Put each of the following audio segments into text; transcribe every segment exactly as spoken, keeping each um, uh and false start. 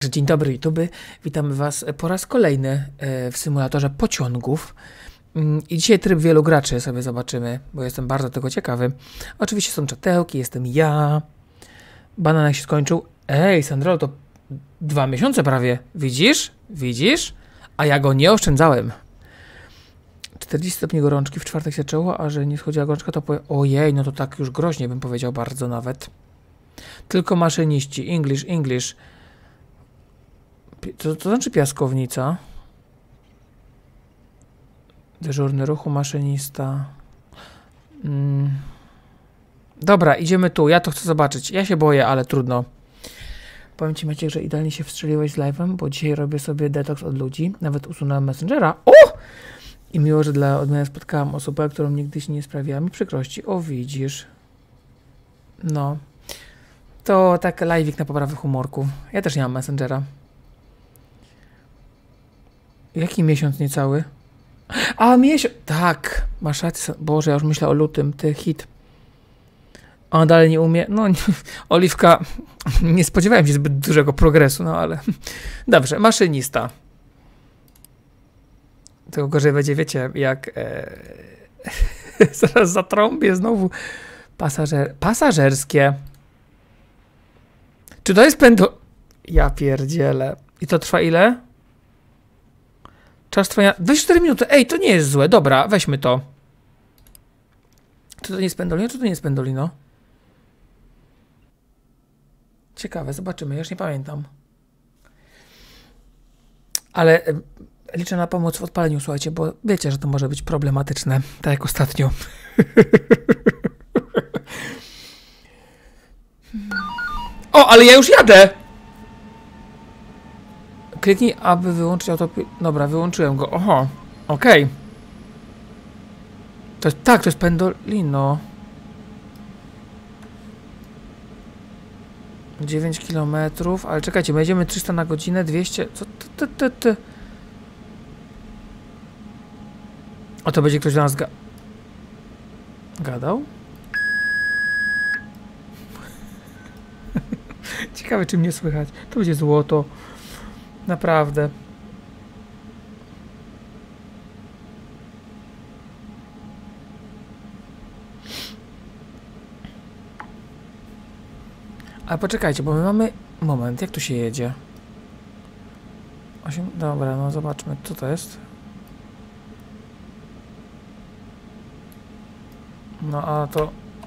Dzień dobry YouTube, witamy Was po raz kolejny w symulatorze pociągów i dzisiaj tryb wielu graczy sobie zobaczymy, bo jestem bardzo tego ciekawy. Oczywiście są czatełki, jestem ja, bananek się skończył. Ej Sandro, to dwa miesiące prawie, widzisz? Widzisz? A ja go nie oszczędzałem. czterdzieści stopni gorączki, w czwartek się zaczęło, a że nie schodziła gorączka to powie... Ojej, no to tak już groźnie bym powiedział bardzo nawet. Tylko maszyniści, English, English. Co to znaczy piaskownica? Dyżurny ruchu, maszynista. Mm. Dobra, idziemy tu. Ja to chcę zobaczyć. Ja się boję, ale trudno. Powiem Ci, Maciek, że idealnie się wstrzeliłeś z live'em, bo dzisiaj robię sobie detoks od ludzi. Nawet usunąłem Messengera. O! I miło, że dla odmiany spotkałam osobę, którą nigdyś nie sprawiała mi przykrości. O, widzisz. No. To tak live'ik na poprawę humorku. Ja też nie mam Messengera. Jaki miesiąc niecały? A, miesiąc! Tak, masz rację. Boże, ja już myślę o lutym. Ty hit. A dalej nie umie. No, nie, Oliwka, nie spodziewałem się zbyt dużego progresu, no ale... Dobrze, maszynista. Tylko gorzej będzie, wiecie, jak... E... Zaraz zatrąbię znowu. Pasażer... Pasażerskie. Czy to jest pędo... Ja pierdzielę. I to trwa ile? Czas trwania... dwadzieścia cztery minuty. Ej, to nie jest złe. Dobra, weźmy to. Czy to nie jest pendolino, czy to nie jest pendolino? Ciekawe, zobaczymy. Ja już nie pamiętam. Ale e, liczę na pomoc w odpaleniu, słuchajcie, bo wiecie, że to może być problematyczne. Tak jak ostatnio. O, ale ja już jadę! Kliknij, aby wyłączyć autopilot. Dobra, wyłączyłem go. Oho, okej. Okay. To jest, tak, to jest pendolino. dziewięć kilometrów, ale czekajcie, będziemy trzysta na godzinę, dwieście... Co ty, ty, ty? O, to będzie ktoś do nas ga... gadał? Ciekawe, czy mnie słychać. To będzie złoto. Naprawdę. Ale poczekajcie, bo my mamy... Moment, jak tu się jedzie? osiem... Dobra, no zobaczmy, co to jest. No a to...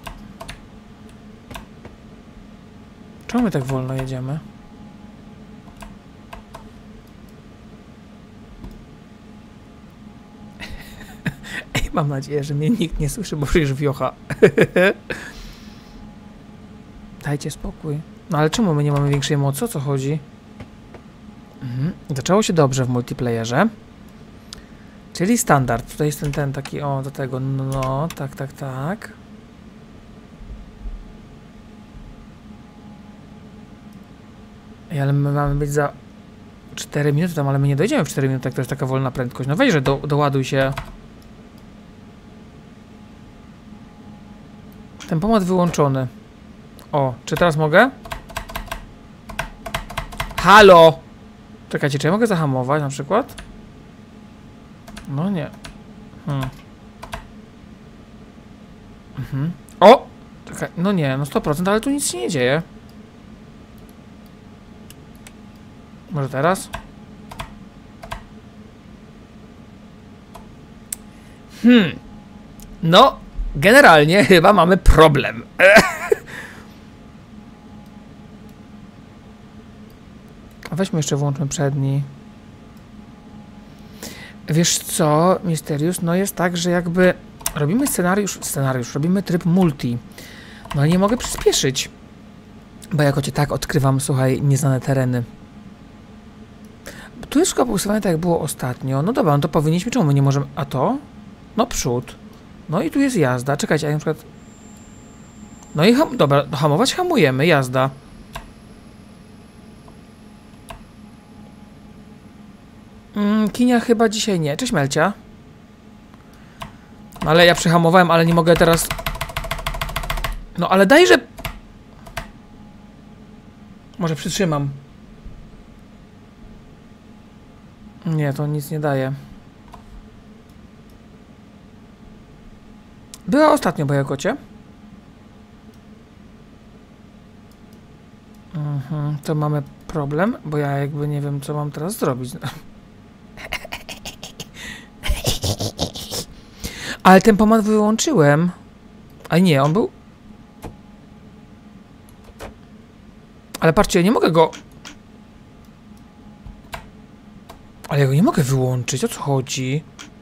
Czemu my tak wolno jedziemy? Ej, mam nadzieję, że mnie nikt nie słyszy, bo przecież wiocha. Dajcie spokój. No ale czemu my nie mamy większej mocy? O co chodzi? Mhm. Zaczęło się dobrze w multiplayerze. Czyli standard. Tutaj jest ten, ten taki, o, do tego, no, tak, tak, tak. Ej, ale my mamy być za cztery minuty tam, ale my nie dojdziemy w cztery minuty, jak to jest taka wolna prędkość. No weź, że do, doładuj się. Tempomat wyłączony. O, czy teraz mogę? Halo! Czekajcie, czy ja mogę zahamować na przykład? No nie. Hmm. Mhm. O! Czekaj, no nie, no sto procent, ale tu nic się nie dzieje. Może teraz? Hmm. No, generalnie chyba mamy problem. A weźmy jeszcze, włączmy przedni. Wiesz co, Mysterious? No jest tak, że jakby robimy scenariusz, scenariusz, robimy tryb multi. No ale nie mogę przyspieszyć. Bo jako cię tak odkrywam, słuchaj, nieznane tereny. Tu jest szkoła pousuwane tak jak było ostatnio. No dobra, no to powinniśmy, czemu my nie możemy... A to? No przód. No i tu jest jazda. Czekajcie, a na przykład... No i ham... dobra, hamować hamujemy, jazda. Mm, Kinia chyba dzisiaj nie. Cześć Melcia. No ale ja przyhamowałem, ale nie mogę teraz... No ale dajże... Może przytrzymam. Nie, to nic nie daje. Była ostatnio, Bajakocie. Mhm, to mamy problem, bo ja jakby nie wiem, co mam teraz zrobić. Ale tempomat wyłączyłem. A nie, on był... Ale patrzcie, ja nie mogę go... Ale ja go nie mogę wyłączyć, o co chodzi?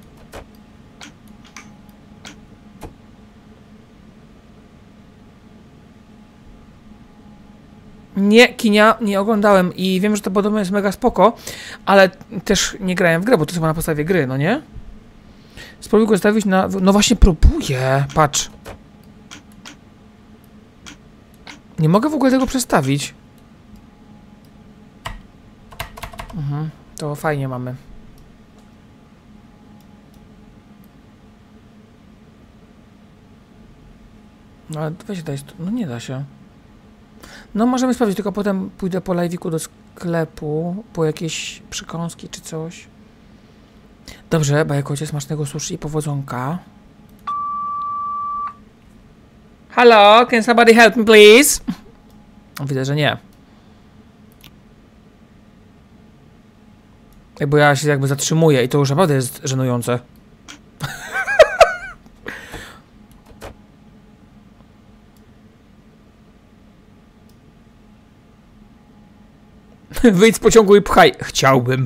Nie, Kinia nie oglądałem i wiem, że to podobno jest mega spoko, ale też nie grałem w grę, bo to jest chyba na podstawie gry, no nie? Spróbuj go stawić na... No właśnie próbuję, patrz. Nie mogę w ogóle tego przestawić. Mhm, to fajnie mamy. No ale weź daj... No nie da się. No możemy sprawdzić, tylko potem pójdę po live'iku do sklepu, po jakieś przekąski czy coś. Dobrze, Bajakocie, smacznego sushi i powodzonka. Hello, can somebody help me please? Widzę, że nie. Bo ja się jakby zatrzymuję i to już naprawdę jest żenujące. Wyjdź z pociągu i pchaj. Chciałbym.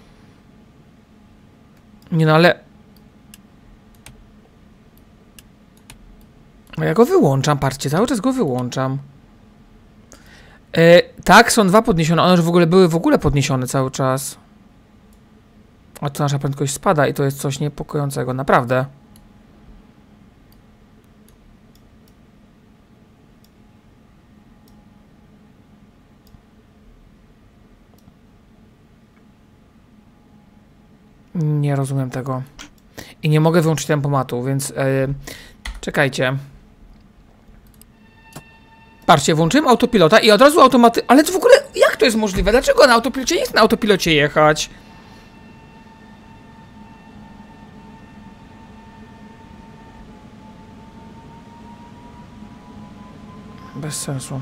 Nie no, ale... Ja go wyłączam, patrzcie, cały czas go wyłączam. Yy, tak, są dwa podniesione, one już w ogóle były w ogóle podniesione cały czas. A to nasza prędkość spada i to jest coś niepokojącego, naprawdę. Nie rozumiem tego. I nie mogę wyłączyć tempomatu, więc... Yy, czekajcie. Patrzcie, włączyłem autopilota i od razu automaty... Ale to w ogóle... Jak to jest możliwe? Dlaczego na autopilocie nie chcę na autopilocie jechać? Bez sensu.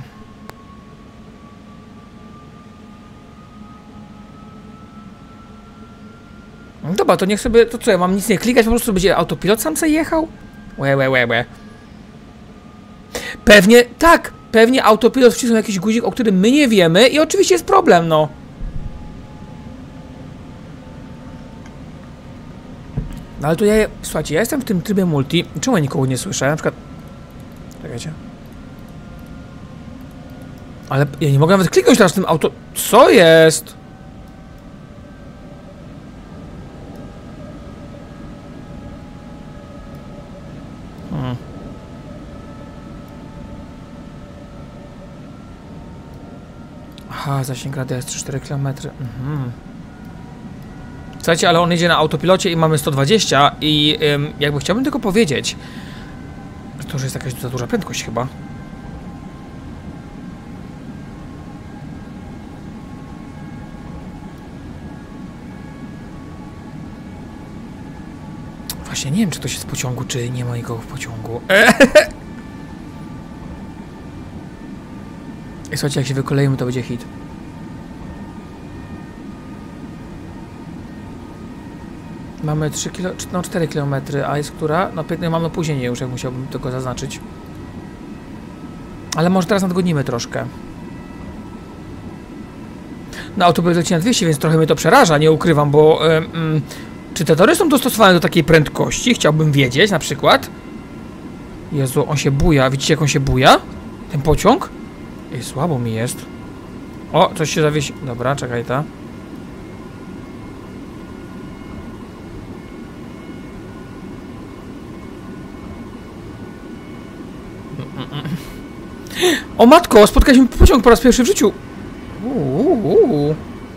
No dobra, to niech sobie... To co, ja mam nic nie klikać? Po prostu będzie autopilot sam sobie jechał? Łe, łe, łe, łe. Pewnie... Tak! Pewnie autopilot wcisnął jakiś guzik, o którym my nie wiemy i oczywiście jest problem, no. No ale to ja... Słuchajcie, ja jestem w tym trybie multi. Czemu ja nikogo nie słyszę? Na przykład... Czekajcie. Ale ja nie mogę nawet kliknąć teraz w tym auto... Co jest? Hmm. Aha, zasięg radia jest trzy cztery kilometry. Mhm. Słuchajcie, ale on jedzie na autopilocie i mamy sto dwadzieścia i ym, jakby chciałbym tylko powiedzieć, że to już jest jakaś za duża prędkość chyba. Właśnie nie wiem, czy to jest w pociągu, czy nie ma nikogo w pociągu. I słuchajcie, jak się wykoleimy, to będzie hit. Mamy trzy kilo, no cztery kilometry, a jest która? No piętnaście mamy później już, jak musiałbym tego zaznaczyć. Ale może teraz nadgonimy troszkę. No autopilot leci na dwieście, więc trochę mnie to przeraża, nie ukrywam, bo... Yy, yy, czy te tory są dostosowane do takiej prędkości? Chciałbym wiedzieć, na przykład. Jezu, on się buja. Widzicie, jak on się buja? Ten pociąg? Ej, słabo mi jest. O, coś się zawiesi... Dobra, czekaj, ta. O matko, spotkaliśmy pociąg po raz pierwszy w życiu. Uuu.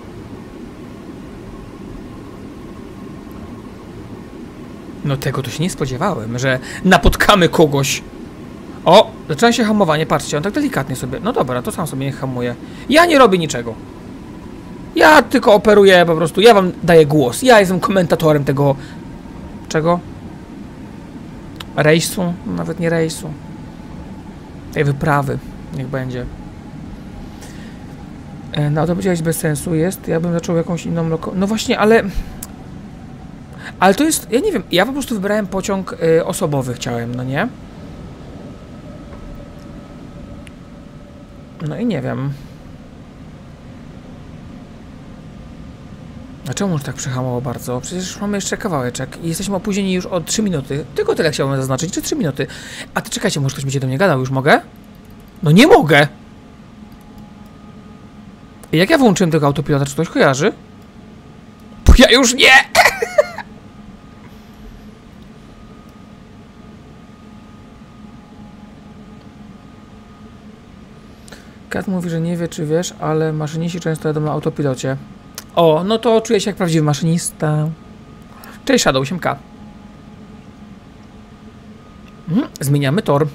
No tego to się nie spodziewałem, że napotkamy kogoś. O, zaczyna się hamowanie, patrzcie, on tak delikatnie sobie... No dobra, to sam sobie nie hamuje. Ja nie robię niczego. Ja tylko operuję po prostu, ja wam daję głos. Ja jestem komentatorem tego... Czego? Rejsu? Nawet nie rejsu. Tej wyprawy. Niech będzie. No to powiedziałeś bez sensu jest. Ja bym zaczął jakąś inną loko... No właśnie, ale... Ale to jest... Ja nie wiem, ja po prostu wybrałem pociąg y, osobowy chciałem, no nie? No i nie wiem. A czemu już tak przyhamowało bardzo? Przecież mamy jeszcze kawałeczek i jesteśmy opóźnieni już o trzy minuty. Tylko tyle chciałbym zaznaczyć, czy trzy minuty. A ty czekajcie, może ktoś będzie do mnie gadał, już mogę? No nie mogę! Jak ja włączyłem tego autopilota, czy ktoś kojarzy? Bo ja już nie! Kat mówi, że nie wie, czy wiesz, ale maszyniści często jadą na autopilocie. O, no to czuję się jak prawdziwy maszynista. Cześć, Shadow osiem K. Hmm, zmieniamy tor.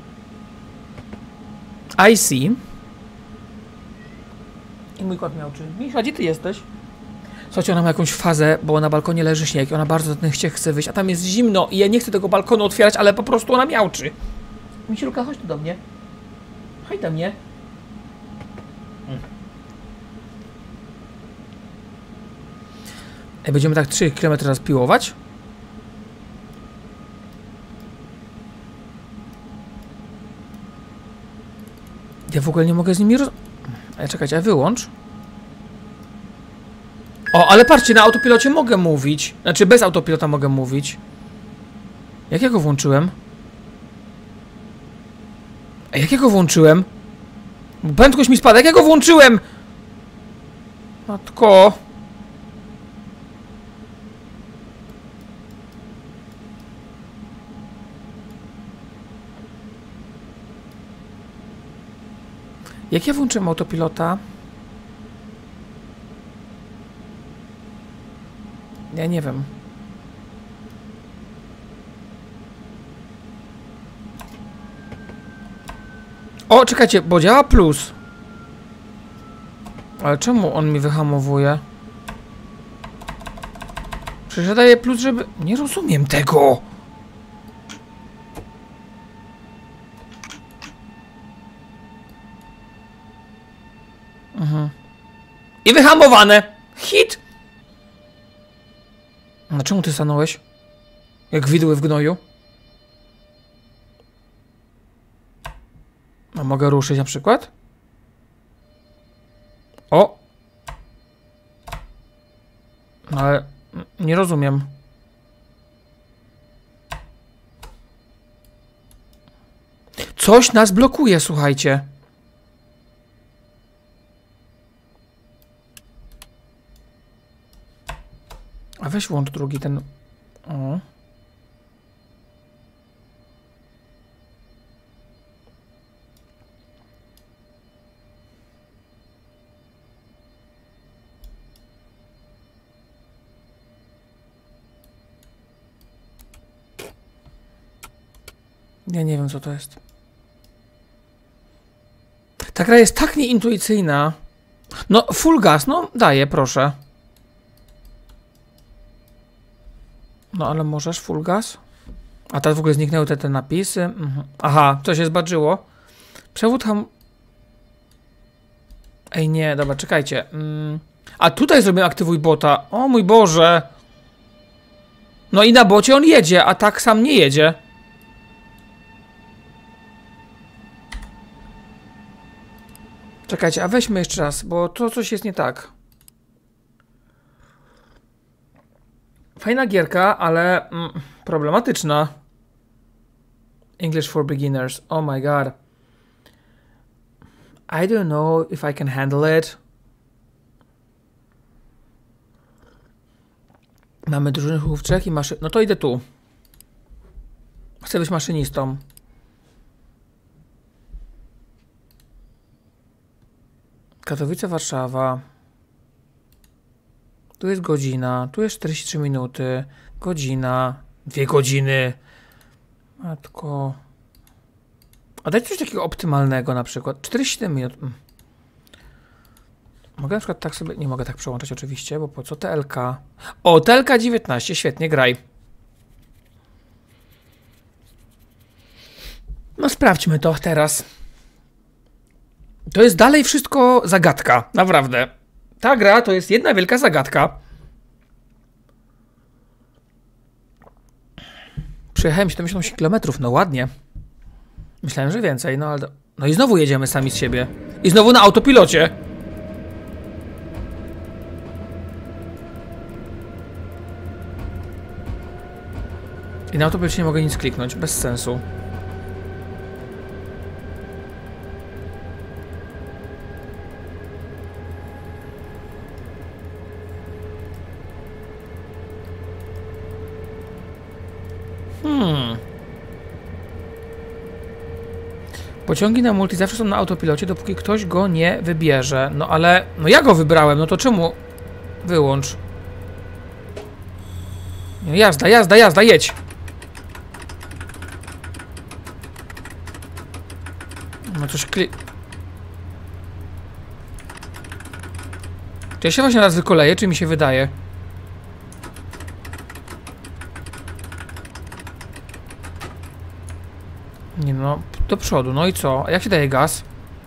I see. I mój kot miał czy. Misza, gdzie ty jesteś? Słuchajcie, ona ma jakąś fazę, bo na balkonie leży śnieg i ona bardzo ten chcie chce wyjść, a tam jest zimno i ja nie chcę tego balkonu otwierać, ale po prostu ona miałczy. Misiulka, chodź tu do mnie. Chodź do mnie. I będziemy tak trzy kilometry raz piłować. Ja w ogóle nie mogę z nimi roz... Ale czekajcie, a wyłącz. O, ale patrzcie, na autopilocie mogę mówić. Znaczy, bez autopilota mogę mówić. Jak ja go włączyłem? A jak ja go włączyłem? Prędkość mi spada, jak ja go włączyłem? Matko. Jak ja włączyłem autopilota? Ja nie wiem. O, czekajcie, bo działa plus. Ale czemu on mi wyhamowuje? Przecież ja daję plus, żeby... Nie rozumiem tego! Mhm. I wyhamowane! Hit! A czemu ty stanąłeś? Jak widły w gnoju? A mogę ruszyć na przykład? O! Ale... Nie rozumiem. Coś nas blokuje, słuchajcie. A weź włącz drugi ten... O. Ja nie wiem, co to jest. Ta gra jest tak nieintuicyjna. No, full gas, no, daję, proszę. No, ale możesz full gas? A teraz w ogóle zniknęły te, te napisy. Mhm. Aha, coś się zbadżyło. Przewód ham... Ej, nie, dobra, czekajcie. Mm. A tutaj zrobię aktywuj bota. O mój Boże. No i na bocie on jedzie, a tak sam nie jedzie. Czekajcie, a weźmy jeszcze raz, bo to coś jest nie tak. Fajna gierka, ale mm, problematyczna. English for beginners. Oh my god. I don't know if I can handle it. Mamy drużynę chłopczek i maszyn... No to idę tu. Chcę być maszynistą. Katowice, Warszawa. Tu jest godzina, tu jest czterdzieści trzy minuty, godzina, dwie godziny. Matko. A daj coś takiego optymalnego na przykład. czterdzieści siedem minut. Mogę na przykład tak sobie... Nie mogę tak przełączać oczywiście, bo po co T L K? O, T L K dziewiętnaście, świetnie, graj. No sprawdźmy to teraz. To jest dalej wszystko zagadka, naprawdę. Ta gra to jest jedna wielka zagadka. Przejechałem siedemdziesiąt osiem kilometrów, no ładnie. Myślałem, że więcej, no ale... No i znowu jedziemy sami z siebie. I znowu na autopilocie. I na autopilocie nie mogę nic kliknąć, bez sensu. Hmm. Pociągi na multi zawsze są na autopilocie, dopóki ktoś go nie wybierze. No ale... No ja go wybrałem, no to czemu... Wyłącz. No jazda, jazda, jazda, jedź! No coś kli... Czy ja się właśnie raz wykoleję, czy mi się wydaje? Nie no, do przodu, no i co? A jak się daje gaz?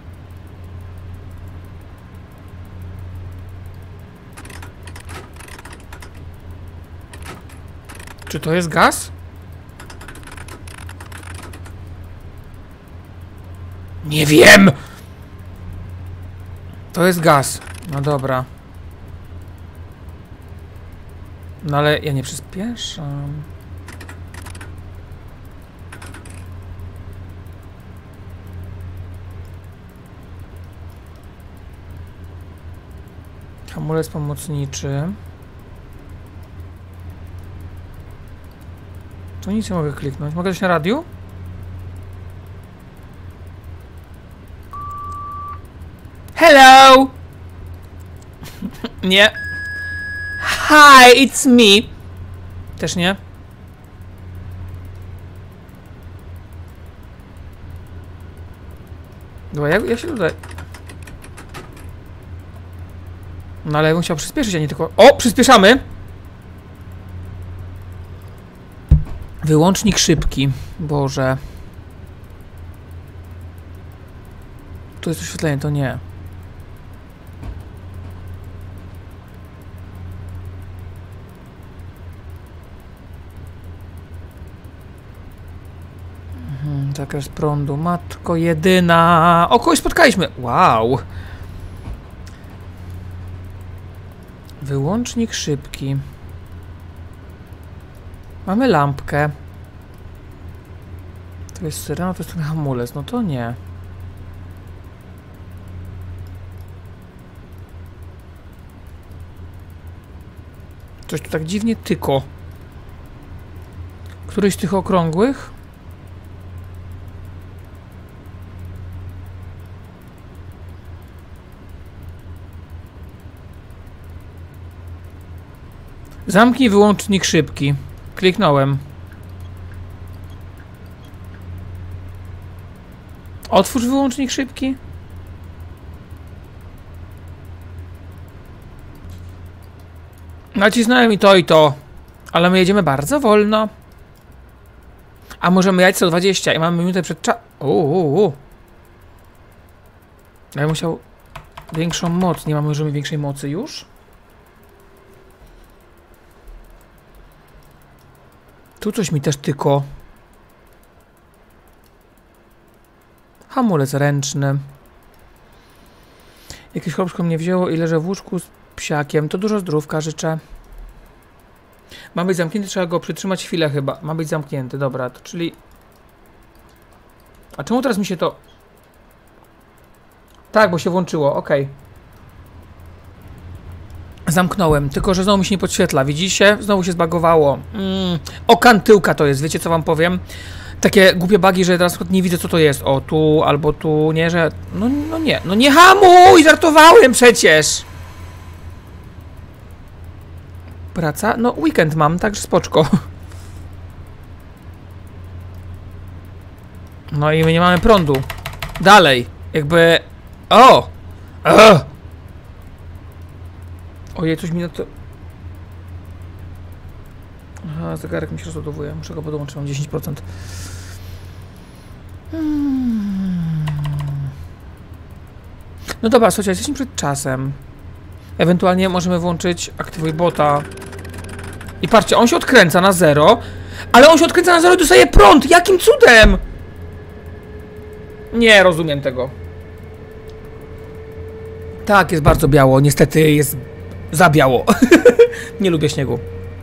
Czy to jest gaz? Nie wiem! To jest gaz. No dobra. No ale ja nie przyspieszam. Hamulec pomocniczy. Tu nic nie mogę kliknąć. Mogę coś na radiu? Hello! Nie. Hi, it's me. Też nie. Dobra, ja, ja się tutaj... No ale ja bym chciał przyspieszyć, a nie tylko... O! Przyspieszamy! Wyłącznik szybki. Boże. Tu jest oświetlenie, to nie. Mhm, zakres prądu. Matko jedyna. O, kogoś spotkaliśmy. Wow. Wyłącznik szybki. Mamy lampkę. To jest syrena, to jest ten hamulec. No to nie. Coś tu tak dziwnie tyko. Któryś z tych okrągłych? Zamknij wyłącznik szybki. Kliknąłem. Otwórz wyłącznik szybki. Nacisnąłem i to i to. Ale my jedziemy bardzo wolno. A możemy jechać sto dwadzieścia i mamy minutę przed czas. Uuu. Ja bym musiał większą moc. Nie mamy możemy większej mocy już? Tu coś mi też tyko. Hamulec ręczny. Jakieś chłopsko mnie wzięło i leżę w łóżku z psiakiem. To dużo zdrówka życzę. Ma być zamknięty, trzeba go przytrzymać chwilę chyba. Ma być zamknięty, dobra, to czyli... A czemu teraz mi się to... Tak, bo się włączyło, okej. Okay. Zamknąłem, tylko że znowu mi się nie podświetla, widzicie? Znowu się zbagowało. Mm. Okan tyłka to jest, wiecie co wam powiem? Takie głupie bugi, że teraz na przykład nie widzę co to jest. O, tu albo tu, nie, że... No, no nie, no nie hamuj, żartowałem przecież! Praca? No weekend mam, także spoczko. No i my nie mamy prądu. Dalej, jakby... O! Ugh. Ojej, coś mi na to... Aha, zegarek mi się rozładowuje. Muszę go podłączyć, mam dziesięć procent. Hmm. No dobra, słuchajcie, jesteśmy przed czasem. Ewentualnie możemy włączyć aktywuj bota. I patrzcie, on się odkręca na zero, ale on się odkręca na zero i dostaje prąd! Jakim cudem? Nie rozumiem tego. Tak, jest bardzo biało. Niestety jest za biało. Nie lubię śniegu.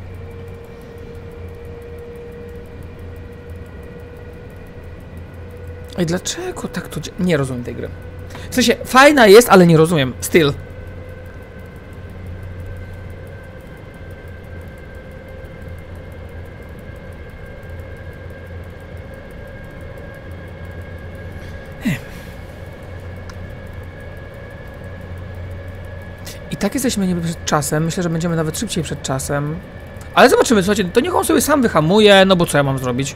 I dlaczego tak to dzieje? Nie rozumiem tej gry. W sensie, fajna jest, ale nie rozumiem. Still. I tak jesteśmy niby przed czasem. Myślę, że będziemy nawet szybciej przed czasem. Ale zobaczymy, słuchajcie, to niech on sobie sam wyhamuje, no bo co ja mam zrobić?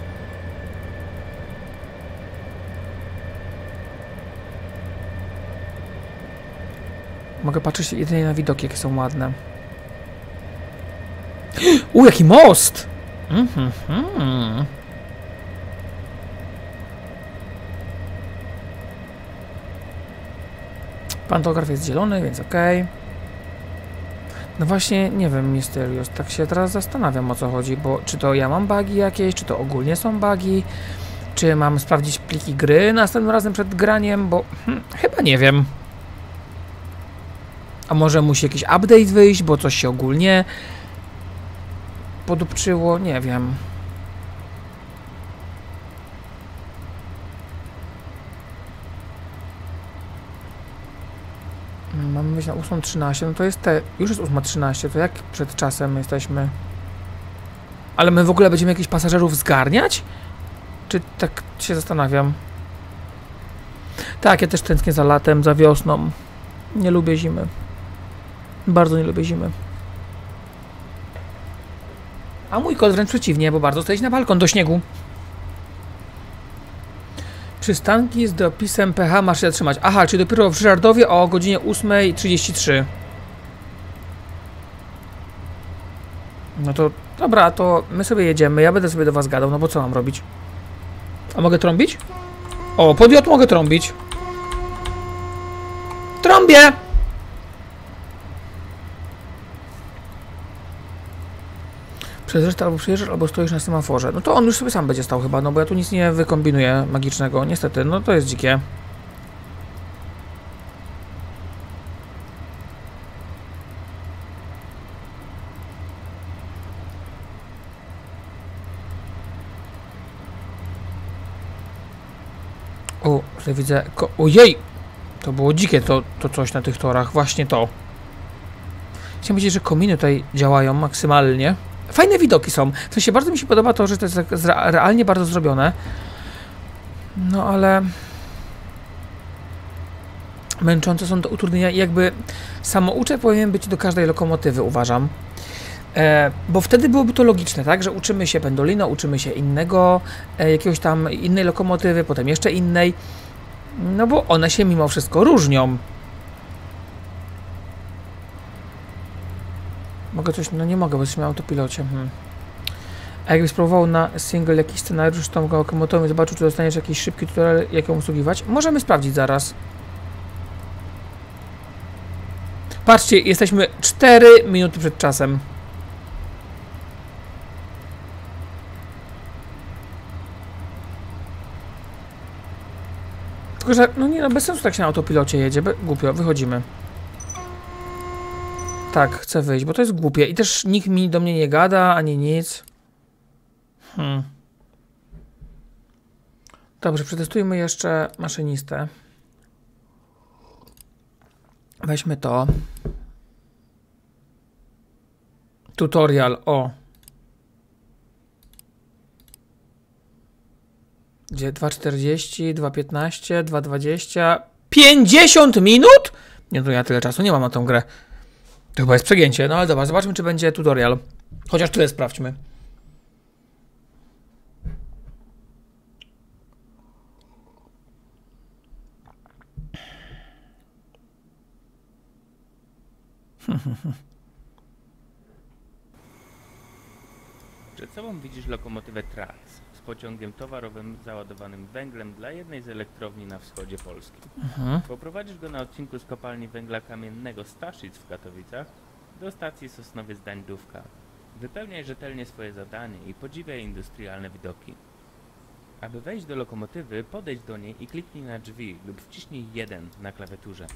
Mogę patrzeć jedynie na widoki, jakie są ładne. U, jaki most! Mhm, mhm. Pantograf jest zielony, więc okej. Okay. No właśnie, nie wiem, Mysterious, tak się teraz zastanawiam, o co chodzi, bo czy to ja mam bugi jakieś, czy to ogólnie są bugi, czy mam sprawdzić pliki gry następnym razem przed graniem, bo hmm, chyba nie wiem. A może musi jakiś update wyjść, bo coś się ogólnie podupczyło, nie wiem. Mamy być na ósmą trzynaście, no to jest te... Już jest ósma trzynaście, to jak przed czasem jesteśmy? Ale my w ogóle będziemy jakichś pasażerów zgarniać? Czy tak się zastanawiam? Tak, ja też tęsknię za latem, za wiosną. Nie lubię zimy. Bardzo nie lubię zimy. A mój kot wręcz przeciwnie, bo bardzo chce iść na balkon do śniegu. Przystanki z dopisem P H masz się zatrzymać. Aha, czyli dopiero w Żardowie o godzinie ósmej trzydzieści trzy. No to dobra, to my sobie jedziemy, ja będę sobie do was gadał, no bo co mam robić? A mogę trąbić? O, podjot mogę trąbić. Trąbię! Przejeżdżasz albo przyjeżdżasz, albo stoisz na semaforze. No to on już sobie sam będzie stał chyba, no bo ja tu nic nie wykombinuję magicznego. Niestety, no to jest dzikie. O, tutaj widzę... Ko Ojej! To było dzikie, to, to coś na tych torach. Właśnie to. Chciałem powiedzieć, że kominy tutaj działają maksymalnie. Fajne widoki są. W sensie bardzo mi się podoba to, że to jest realnie bardzo zrobione. No ale... Męczące są to utrudnienia i jakby samouczek powinien być do każdej lokomotywy, uważam. E, bo wtedy byłoby to logiczne, tak? Że uczymy się Pendolino, uczymy się innego, e, jakiegoś tam innej lokomotywy, potem jeszcze innej. No bo one się mimo wszystko różnią. Mogę coś... No nie mogę, bo jesteśmy na autopilocie. Hmm. A jakbyś spróbował na single jakiś scenariusz z tą lokomotywą i zobaczył, czy dostaniesz jakiś szybki tutorial, jak ją obsługiwać? Możemy sprawdzić zaraz. Patrzcie, jesteśmy cztery minuty przed czasem. Tylko, że... No nie, no bez sensu tak się na autopilocie jedzie. Be głupio, wychodzimy. Tak, chcę wyjść, bo to jest głupie. I też nikt mi do mnie nie gada, ani nic. Hmm. Dobrze, przetestujmy jeszcze maszynistę. Weźmy to. Tutorial, o. Gdzie? dwa czterdzieści, dwa piętnaście, dwa dwadzieścia... pięćdziesiąt minut?! Nie, to ja tyle czasu nie mam na tą grę. To chyba jest przegięcie, no ale dobra, zobaczmy, czy będzie tutorial. Chociaż tyle sprawdźmy. Przed sobą widzisz lokomotywę Trax z pociągiem towarowym załadowanym węglem dla jednej z elektrowni na wschodzie Polski. Mhm. Poprowadzisz go na odcinku z kopalni węgla kamiennego Staszic w Katowicach do stacji Sosnowiec-Dańdówka. Wypełniaj rzetelnie swoje zadanie i podziwiaj industrialne widoki. Aby wejść do lokomotywy, podejdź do niej i kliknij na drzwi lub wciśnij jeden na klawiaturze.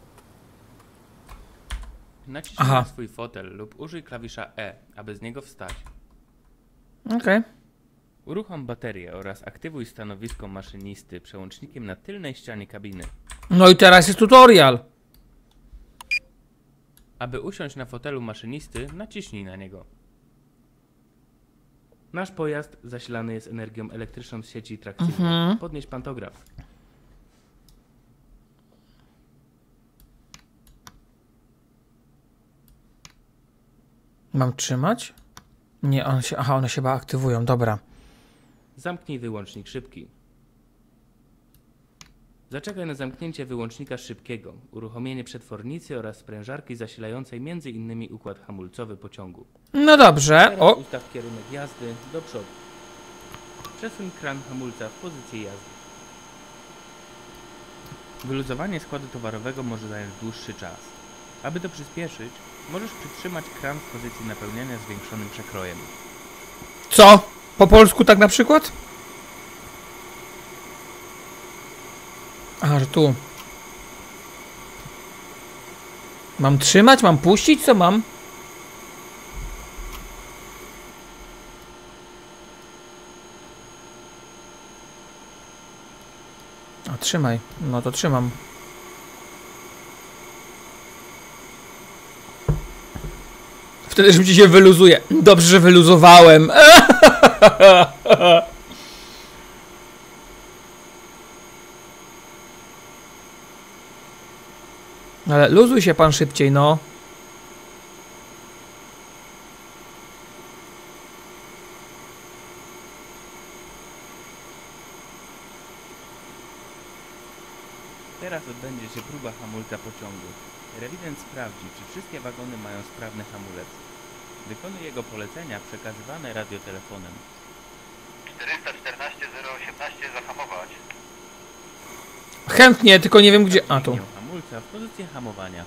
Naciśnij Aha. na swój fotel lub użyj klawisza E, aby z niego wstać. Okej. Okay. Uruchom baterię oraz aktywuj stanowisko maszynisty przełącznikiem na tylnej ścianie kabiny. No i teraz jest tutorial. Aby usiąść na fotelu maszynisty, naciśnij na niego. Nasz pojazd zasilany jest energią elektryczną z sieci trakcyjnej. Mhm. Podnieś pantograf. Mam trzymać? Nie, one się, aha, one się chyba aktywują, dobra. Zamknij wyłącznik szybki. Zaczekaj na zamknięcie wyłącznika szybkiego, uruchomienie przetwornicy oraz sprężarki zasilającej między innymi układ hamulcowy pociągu. No dobrze, Teraz o, ustaw kierunek jazdy do przodu. Przesuń kran hamulca w pozycję jazdy. Wyluzowanie składu towarowego może zająć dłuższy czas. Aby to przyspieszyć, możesz przytrzymać kran w pozycji napełniania zwiększonym przekrojem. co? Po polsku tak na przykład? Aha, że tu. Mam trzymać? Mam puścić? Co mam? A trzymaj. No to trzymam. Wtedy szybciej się wyluzuje. Dobrze, że wyluzowałem. Ale luzuj się pan szybciej, no. Teraz odbędzie się próba hamulca pociągu. Rewident sprawdzi, czy wszystkie wagony mają sprawny hamulec. Wykonuj jego polecenia przekazywane radiotelefonem. czterysta czternaście zero osiemnaście zahamować. Chętnie, tylko nie wiem gdzie. A tu. Linię hamulca w pozycję hamowania.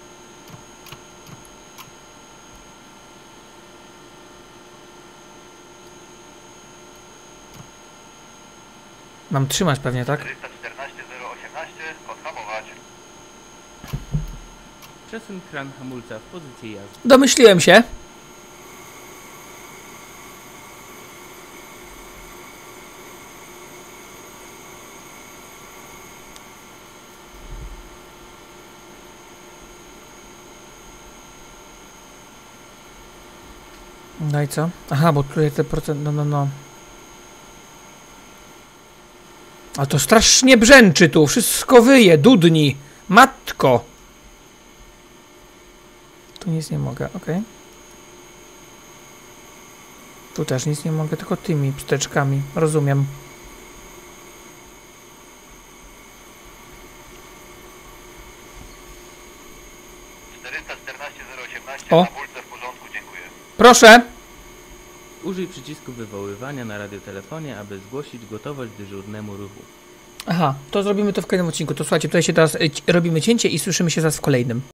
Mam trzymać pewnie, tak? czterysta czternaście zero osiemnaście odhamować. Przesuń kran hamulca w pozycję jazdy. Domyśliłem się. No i co? Aha, bo tutaj te procent... No, no, no. A to strasznie brzęczy tu. Wszystko wyje, dudni. Matko. Tu nic nie mogę, ok. Tu też nic nie mogę, tylko tymi psteczkami. Rozumiem. czterysta czternaście zero osiemnaście O. hamulce w porządku, dziękuję. Proszę. Użyj przycisku wywoływania na radiotelefonie, aby zgłosić gotowość dyżurnemu ruchu. Aha, to zrobimy to w kolejnym odcinku. To słuchajcie, tutaj się teraz y, robimy cięcie i słyszymy się zaraz w kolejnym.